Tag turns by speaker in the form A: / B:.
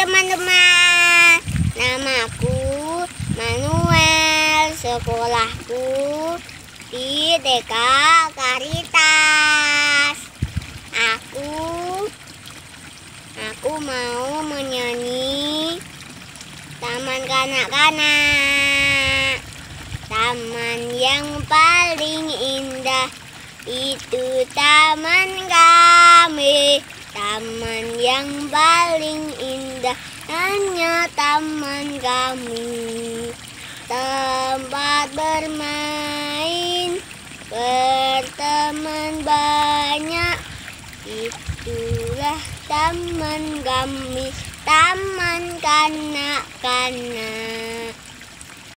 A: teman-teman, namaku Manuel, sekolahku di TK Karitas. Aku mau menyanyi Taman Kanak-kanak. Taman yang paling indah itu taman kami. Taman yang paling indah hanya taman kami. Tempat bermain, berteman banyak, itulah taman kami, taman kanak-kanak.